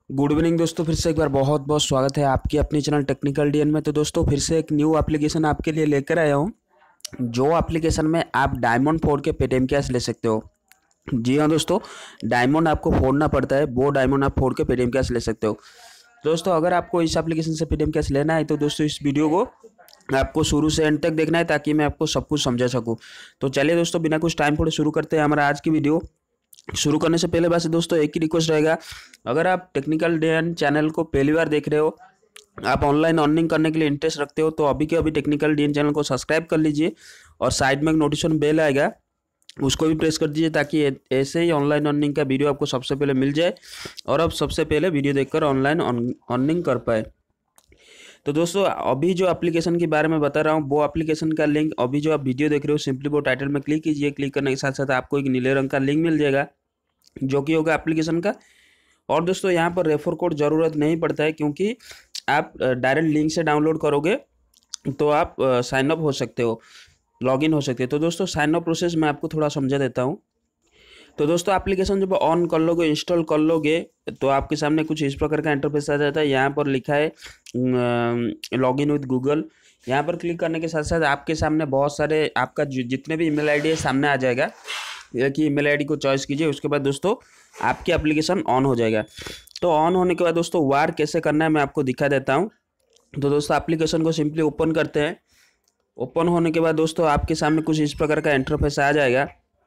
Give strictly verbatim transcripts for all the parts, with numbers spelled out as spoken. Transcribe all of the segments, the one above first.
Good evening दोस्तों, फिर से एक बार बहुत बहुत स्वागत है आपकी अपनी चैनल टेक्निकल डीएन में। तो दोस्तों फिर से एक न्यू एप्लीकेशन आपके लिए लेकर आया हूँ, जो एप्लीकेशन में आप डायमंड फोड़ के पेटीएम कैश ले सकते हो। जी हाँ दोस्तों, डायमंड आपको फोड़ना पड़ता है, वो डायमंड आप फोड़ के पेटीएम कैश ले सकते हो। दोस्तों अगर आपको इस एप्लीकेशन से पेटीएम कैश लेना है तो दोस्तों इस वीडियो को आपको शुरू से एंड तक देखना है, ताकि मैं आपको सब कुछ समझा सकूँ। तो चलिए दोस्तों, बिना कुछ टाइम थोड़े शुरू करते हैं हमारा आज की वीडियो। शुरू करने से पहले बस दोस्तों एक ही रिक्वेस्ट रहेगा, अगर आप टेक्निकल डीएन चैनल को पहली बार देख रहे हो, आप ऑनलाइन अर्निंग करने के लिए इंटरेस्ट रखते हो, तो अभी के अभी टेक्निकल डीएन चैनल को सब्सक्राइब कर लीजिए और साइड में एक नोटिफिकेशन बेल आएगा, उसको भी प्रेस कर दीजिए, ताकि ऐसे ही ऑनलाइन अर्निंग का वीडियो आपको सबसे पहले मिल जाए और आप सबसे पहले वीडियो देखकर ऑनलाइन अर्निंग कर पाए। तो दोस्तों अभी जो एप्लीकेशन के बारे में बता रहा हूँ, वो एप्लीकेशन का लिंक अभी जो आप वीडियो देख रहे हो, सिंपली वो टाइटल में क्लिक कीजिए। क्लिक करने के साथ साथ आपको एक नीले रंग का लिंक मिल जाएगा, जो कि होगा एप्लीकेशन का। और दोस्तों यहाँ पर रेफर कोड ज़रूरत नहीं पड़ता है, क्योंकि आप डायरेक्ट लिंक से डाउनलोड करोगे तो आप साइन अप हो सकते हो, लॉगिन हो सकते हो। तो दोस्तों साइन अप प्रोसेस मैं आपको थोड़ा समझा देता हूँ। तो दोस्तों एप्लीकेशन जब ऑन कर लोगे, इंस्टॉल कर लोगे, तो आपके सामने कुछ इस प्रकार का इंटरफेस आ जाता है। यहाँ पर लिखा है लॉगिन विद गूगल। यहाँ पर क्लिक करने के साथ साथ आपके सामने बहुत सारे आपका जितने भी ईमेल आईडी है सामने आ जाएगा। एक ही ईमेल आईडी को चॉइस कीजिए, उसके बाद दोस्तों आपकी एप्लीकेशन ऑन हो जाएगा। तो ऑन होने के बाद दोस्तों वार कैसे करना है मैं आपको दिखा देता हूँ। तो दोस्तों एप्लीकेशन को सिंपली ओपन करते हैं। ओपन होने के बाद दोस्तों आपके सामने कुछ इस प्रकार का इंटरफेस आ जाएगा।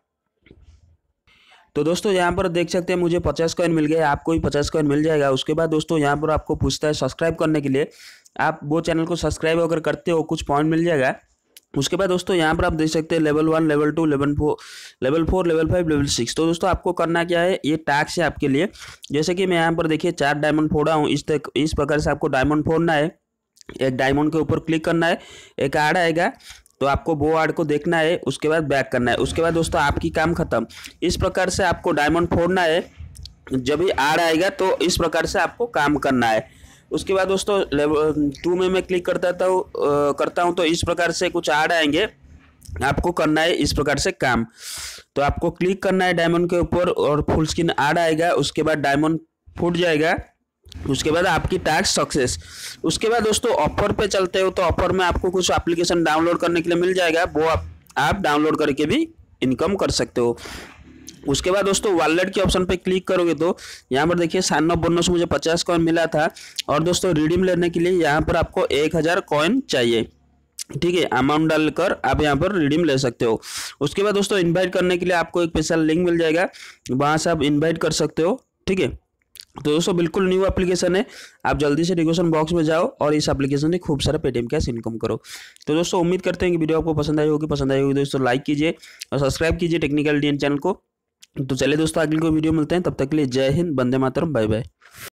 तो दोस्तों यहाँ पर देख सकते हैं मुझे पचास कॉइन मिल गया, आपको भी पचास कॉइन मिल जाएगा। उसके बाद दोस्तों यहाँ पर आपको पूछता है सब्सक्राइब करने के लिए, आप वो चैनल को सब्सक्राइब अगर करते हो कुछ पॉइंट मिल जाएगा। उसके बाद दोस्तों यहाँ पर आप देख सकते हैं level one, level two, level four, level four, level five, level six. तो दोस्तों आपको करना क्या है, ये टास्क है आपके लिए। जैसे कि मैं यहाँ पर देखिए चार डायमंड फोड़ा हूँ, इस तक इस प्रकार से आपको डायमंड फोड़ना है। एक डायमंड के ऊपर क्लिक करना है, एक ऐड आएगा, तो आपको वो ऐड को देखना है, उसके बाद बैक करना है। उसके बाद दोस्तों आपकी काम खत्म। इस प्रकार से आपको डायमंड फोड़ना है, जब भी ऐड आएगा तो इस प्रकार से आपको काम करना है। उसके बाद दोस्तों लेवल टू में मैं क्लिक करता हूँ करता हूँ तो इस प्रकार से कुछ ऐड आएंगे, आपको करना है इस प्रकार से काम। तो आपको क्लिक करना है डायमंड के ऊपर और फुल स्क्रीन ऐड आएगा, उसके बाद डायमंड फूट जाएगा, उसके बाद आपकी टास्क सक्सेस। उसके बाद दोस्तों ऑफर पे चलते हो, तो ऑफर में आपको कुछ एप्लीकेशन डाउनलोड करने के लिए मिल जाएगा, वो आप, आप डाउनलोड करके भी इनकम कर सकते हो। उसके बाद दोस्तों वॉलेट के ऑप्शन पे क्लिक करोगे तो यहाँ पर देखिए साइन अप बोनस मुझे पचास कॉइन मिला था, और दोस्तों रिडीम लेने के लिए यहाँ पर आपको एक हज़ार कॉइन चाहिए। ठीक है, अमाउंट डालकर आप यहाँ पर रिडीम ले सकते हो। उसके बाद दोस्तों इनवाइट करने के लिए आपको एक स्पेशल लिंक मिल जाएगा, वहाँ से आप इन्वाइट कर सकते हो। ठीक है, तो दोस्तों बिल्कुल न्यू एप्लीकेशन है, आप जल्दी से डिस्क्रिप्शन बॉक्स में जाओ और इस एप्लीकेशन से खूब सारा पेटीएम कैश इनकम करो। तो दोस्तों उम्मीद करते हैं कि वीडियो आपको पसंद आई होगी। पसंद आई होगी दोस्तों लाइक कीजिए और सब्सक्राइब कीजिए टेक्निकल डीएन चैनल को। तो चलिए दोस्तों अगली कोई वीडियो मिलते हैं, तब तक के लिए जय हिंद, वंदे मातरम, बाय बाय।